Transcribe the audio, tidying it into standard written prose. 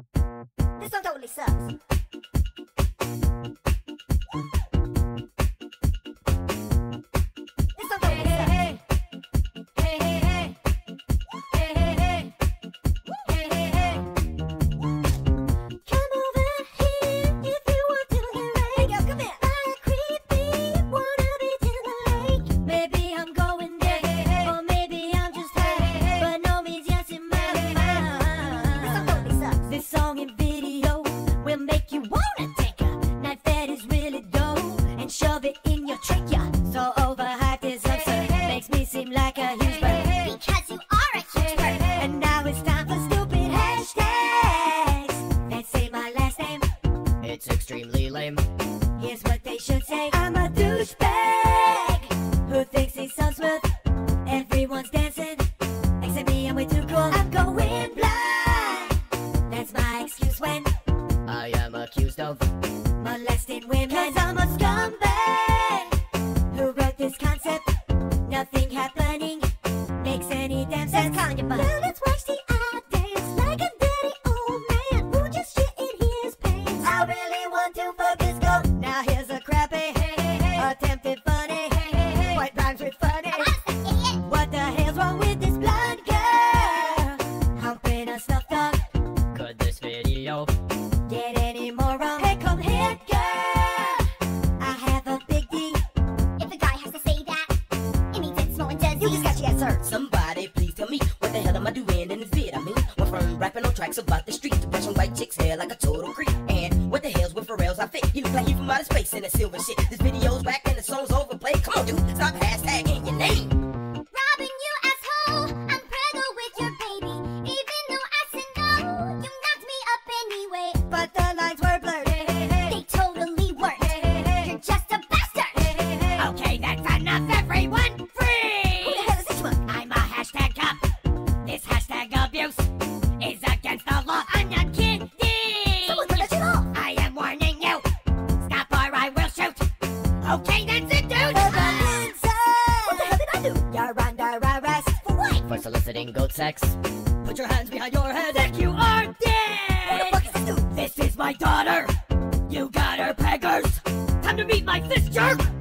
This song totally sucks. This song totally sucks. Come over here if you want to get right. Hey girl, come here. I creepy, wanna be to the lake. Maybe I'm going there, or maybe I'm just high, but no means yes in my mind. This song totally sucks. This song and video will make you wanna take a knife that is really dope and shove it in your trachea. So overhyped is absurd, makes me seem like a huge bird. Because you are a huge bird. And now it's time for stupid hashtags that say my last name. It's extremely lame. Here's what they should say: I'm a douchebag who thinks he's so smooth. Everyone's dancing except me, I'm way too cool. I'm going blind, that's my excuse when I am accused of molesting women. Cause I'm a scumbag who wrote this concept. Nothing happening makes any damn sense. Now let's watch the eye dance like a dirty old man who just shit in his pants. I really want to fuck this girl. Now here's a crappy attempted funny. What rhymes with funny? What the hell's wrong with this blonde girl humping a stuffed dog? could this video Get any more wrong? Hey, come here, girl. I have a big D. If a guy has to say that, it means it's small and does. You just got your answer. Somebody please tell me what the hell am I doing in this vid? I mean, went from rapping on tracks about the street to brushing white chicks' hair like a total creep. And what the hell's with Pharrell's outfit? He look like he from outer space in that silver shit. This video's whack and the song's overplayed. Come on, dude, stop hashtagging your name. Robin, you asshole, I'm preggo with your baby. Even though I said no, you knocked me up anyway. But the lines were blurred. They totally worked. You're just a bastard. Okay, that's enough, everyone! Who Free! the hell is this one? I'm a hashtag cop. This hashtag abuse is against the law. I'm not kidding! Someone turn that shit off. I am warning you. Stop or I will shoot. Okay, that's it, dude! What the hell did I do? You're under arrest. For what? For soliciting goat sex. Put your hands behind your head. That you are Who the dead! fuck is this dude? This is my daughter. You got her, peggers. Time to meet my fist jerk.